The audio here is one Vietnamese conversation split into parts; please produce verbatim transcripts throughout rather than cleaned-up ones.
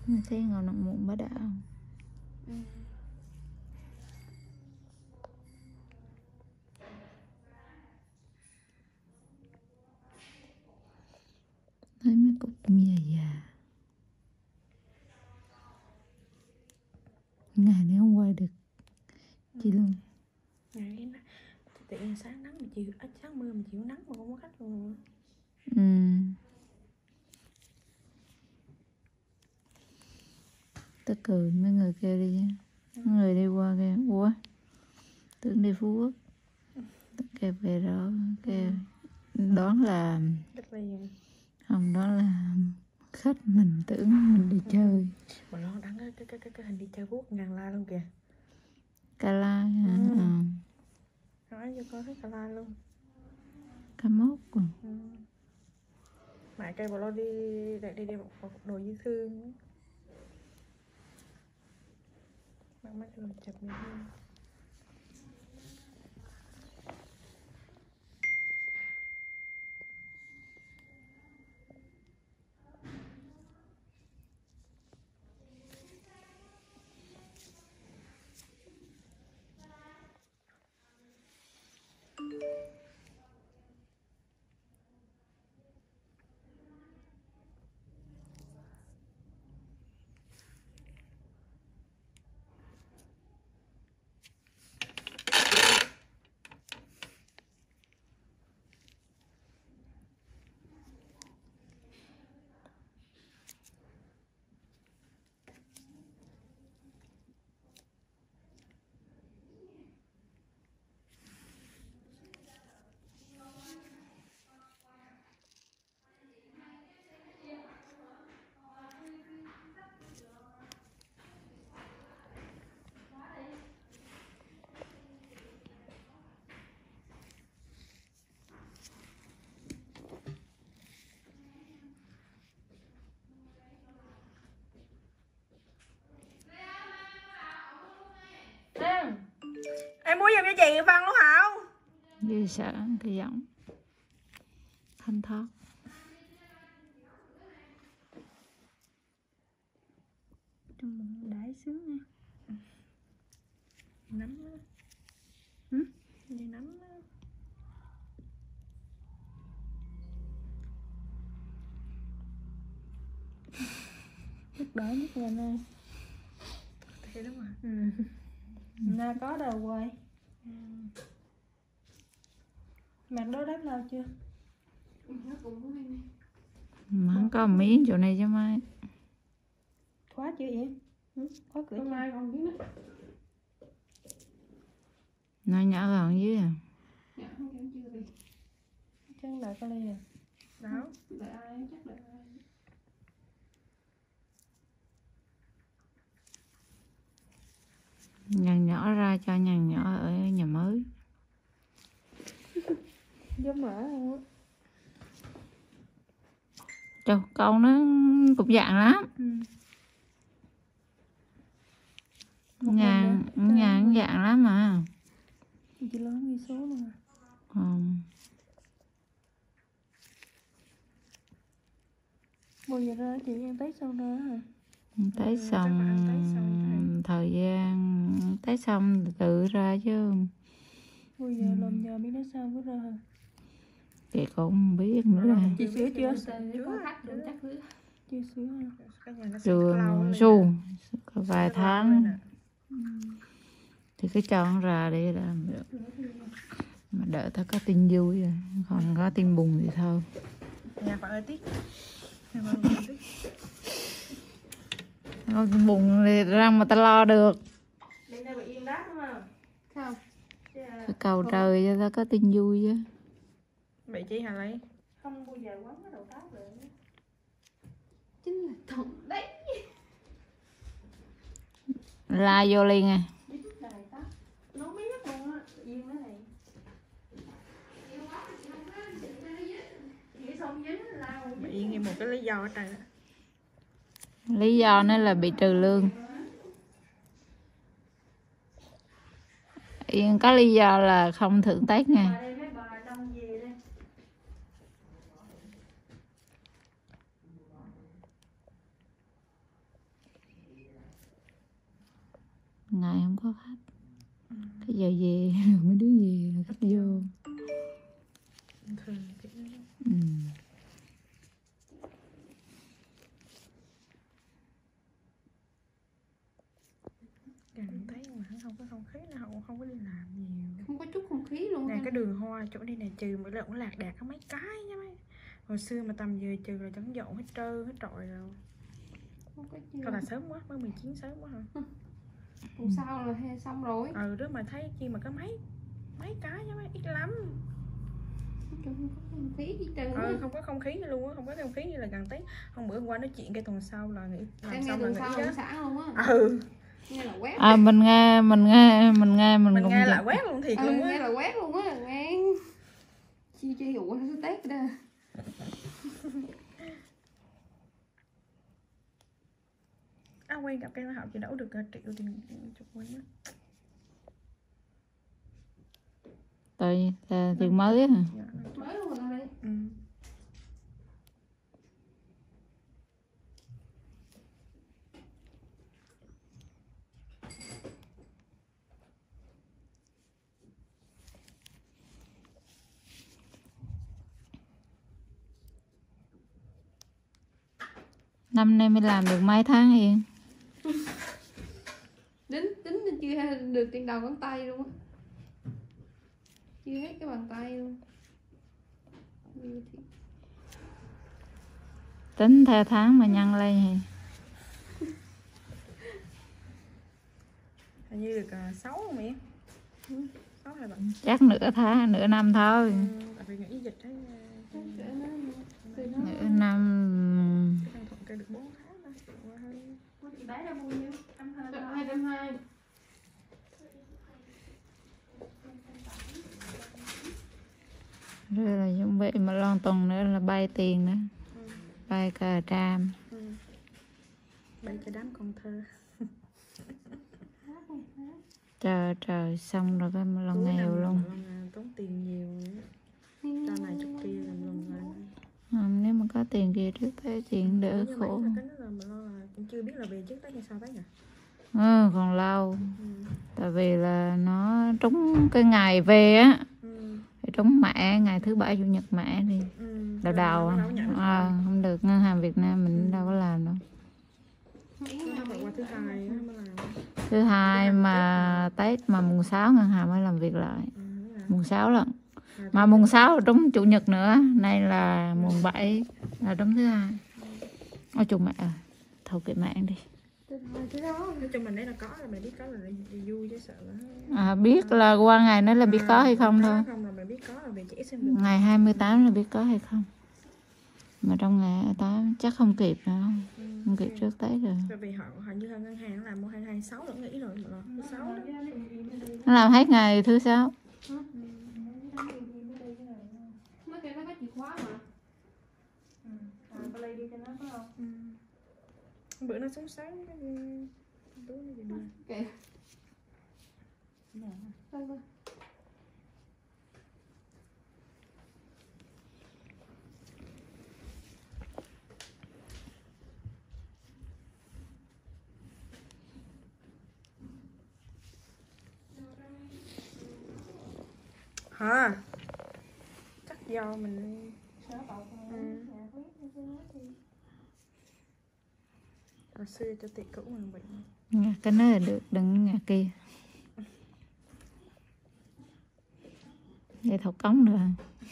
Thấy ngồi nằm muộn bá đạo. Ừ. Thấy mấy cục cũng già già. Ngày này không quay được chị luôn. Ngày nó tự nhiên sáng nắng mà chiều à, sáng mưa mà chiều nắng mà không có khách luôn. Ừ. Tớ cười mấy người kêu đi nha. Mấy người đi qua kêu ủa tưởng đi Phú Quốc. Tớ kêu về đó kêu đoán là Rất là gì? không, đó là khách mình tưởng mình đi chơi. Mà lo đắng cái cái cái cái hình đi chơi Phú ngàn la luôn kìa. Ca La hả? Ừ. Ừ. Nói cho có thấy cả la luôn. Ca Mốc rồi. Ừ. Mãi cây bỏ lo đi lại đi đi một đồ dư thương. Bạn mắt rồi chụp mình hơn. Em mua giùm cho chị Văn luôn hả? Ghê sợ cái giọng thanh thoát. Trong bụng đãi sướng nha. Nấm á. Ừ? Đi nấm á. Lúc đỡ nhất là nơi. Thế đúng rồi. Ừ. Na có đâu quay. Ừ. Mặt đó đắp lâu chưa? Nó cũng có này. Mà không có miếng chỗ này cho mai. Khóa chưa vậy? Ừ, khóa cửa Hôm chưa? nay còn biết nữa. Nó nhỏ gần dưới à. Dạ không em chưa đi. Chân đợi con đi nè. Đó. Đợi ai chắc đợi ai. Nhằn nhỏ ra cho nhằn nhỏ ở nhà mới. Giống mỡ luôn á. Trời, con nó cũng dạng lắm. Ừ. Nhàn, nhàn dạng lắm mà. Chị lớn ghi số luôn à. Ừ. Bao giờ ra chị ăn tết xong ra hả? Tái Ừ, chắc là ăn tái xong xong thời gian tái xong tự ra chứ. Bao giờ Ừ. làm nhờ miếng đó xong mới ra hả? Chị cũng không biết nữa Rồi, là Chị sửa chưa? Chưa khách được chắc thứ. Chưa sửa hả? Cái nhà nó sẽ chưa lâu lên su nè. vài Nó lâu lên nè. tháng thì cứ cho nó ra để làm được. Mà đợi ta có tin vui rồi, còn có tin buồn thì thôi. Nhà bạn ơi tiếc. Nhà bạn ơi tiếc. Có tin buồn thì răng mà ta lo được. Bên đây bị yên đá đúng không? Không. Phải cầu trời cho ta có tin vui chứ. Bị chi hả lấy? Không bao giờ quấn cái đầu tóc lại nữa. Chính là thằng đấy. La vô liền à. Biết đài tóc. Nó biết luôn á. Yên nó này. Bị yên vì một cái lý do hết trời. Lý do nó là bị trừ lương. Yên có lý do là không thưởng Tết nè. ngày không có khách. Ừ. Cái giờ về mấy đứa về là khách vô. Thường kiểu đó. Ừ. Càng thấy mà không có không khí nó không không có đi làm nhiều. Không có chút không khí luôn. Nè ha. cái đường hoa chỗ đây nè trừ mỗi lần cũng lạc đạt có mấy cái nha mấy. Hồi xưa mà tầm giờ trừ là chẳng dọn hết trơn hết trọi rồi. Không có chi. Thôi là sớm quá, mới mười chín sớm quá hả? Tuần sau là he xong rồi. Ừ đó mà thấy chi mà có mấy mấy cái nha mấy, ít lắm. Không có không khí gì trơn. Ừ, không có không khí gì luôn á, không có không khí như là gần tí. Hôm bữa hôm qua nói chuyện cái tuần sau là nghĩ làm Em nghe xong là tuần nghĩ sau đó. là sẵn luôn á. Ừ. Nghe là quét. À mình nghe mình nghe mình nghe mình, Mình cũng nghe vậy. lại quét luôn thiệt Ừ, luôn nghe á. là quét luôn á. Nghe chi chi ủa sao tét ra. À quay gặp cái học chị đâu được uh, triệu tiền chục quay á. Tại là tiền mới á hả? Dạ, Mới luôn rồi đây. ừ. Năm nay mới làm được mấy tháng Yên? Tính tính nên chưa được tiền đầu ngón tay luôn á. Chưa hết cái bàn tay luôn. Ừ, thì... Tính theo tháng mà nhân lên thì Hình như được uh, sáu không mẹ? Ừ. sáu hay bảy. chắc nửa tháng nửa năm thôi. Ừ, tại vì nghĩ dịch thấy uh, Nửa năm. Thằng Thuận kêu được bốn tháng thôi. Qua hơi. Chị bán ra bao nhiêu? hai trăm hai mươi. Rồi là chuẩn bị mà lon tuần nữa là bay tiền nữa. Ừ. Bay cà tram. Ừ. Bay cho đám con thơ. Trời trời xong rồi cái mà lần Cuối nghèo năm luôn. lần, uh, tốn tiền nhiều nữa. Cho này chút kia làm lần lại. Không, nếu mà có tiền kia trước tới chuyện đỡ Nhưng khổ. mà cái đó là mình lo là cũng chưa biết là về trước tới hay sao tới nhỉ? Ừ, còn lâu. Ừ. Tại vì là nó trúng cái ngày về á. Ừ. Thì trúng mẹ ngày thứ bảy chủ nhật mẹ thì Ừ. đầu đầu Nó à, đâu có nhận được à, đâu. không được. Ngân hàng Việt Nam mình Ừ. đâu có làm đâu. Nó phải qua thứ hai á mới làm. Thứ hai mà Tết mà mùng sáu ngân hàng mới làm việc lại. Ừ, đúng rồi. Mùng sáu lận. À, Mà mùng sáu là trúng chủ nhật nữa. Nay là mùng bảy là trúng thứ hai. Ôi chủ mẹ à. Thôi kệ mạng đi. nói chung mình đấy là có là mình biết có là vui chứ sợ là À, biết là qua ngày nữa là biết có hay không thôi. không là mình biết có là về chỉ xem được. Ngày hai mươi tám là biết có hay không. Mà trong ngày tám chắc không kịp đâu. Ừ, Không kịp trước Tết rồi. Bởi vì họ hình như ngân hàng nó làm một hai hai sáu nữa nghĩ rồi mà thứ sáu đó. Nó làm hết ngày thứ sáu. Mấy cái nó có chìa khóa mà. Ừ. À, có lấy đi cho nó phải không? Ừ. Bữa nó xuống sáng cái túi nó gì đưa. Kệ. Thôi thôi. Hả? Chắc do mình Sợ bọc ừ. Hồi xưa cho tiệc cũ mình bị Ngặt cái nơi là được, đừng ngặt kia. Vậy thọc cống được.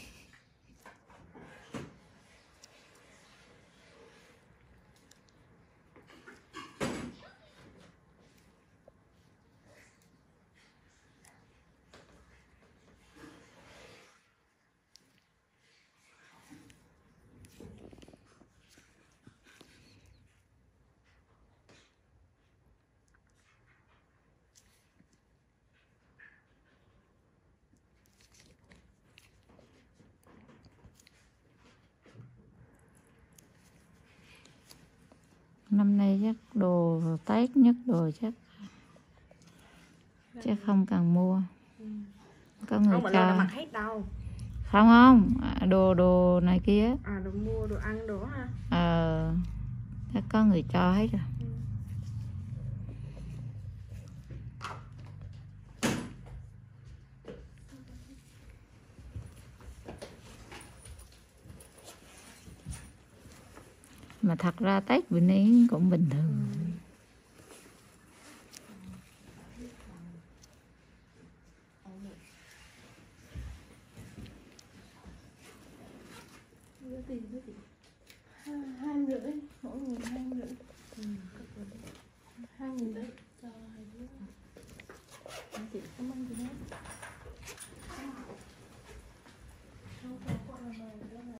Năm nay chắc đồ Tết nhất đồ chắc chắc không cần mua. ừ. Có người Không phải là cho. mặc hết đâu. Không không, à, đồ đồ này kia. À đồ mua đồ ăn đồ ha. Ờ, chắc có người cho hết rồi. Ừ. mà thật ra Tết bên ấy cũng bình thường. Đưa tiền đưa tiền